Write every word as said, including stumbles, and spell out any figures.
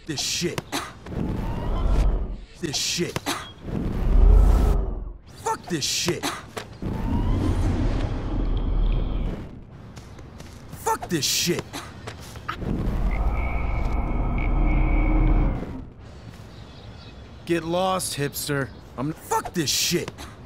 this shit. This shit. Fuck this shit. Fuck this shit. Get lost, hipster. I'm. Fuck this shit.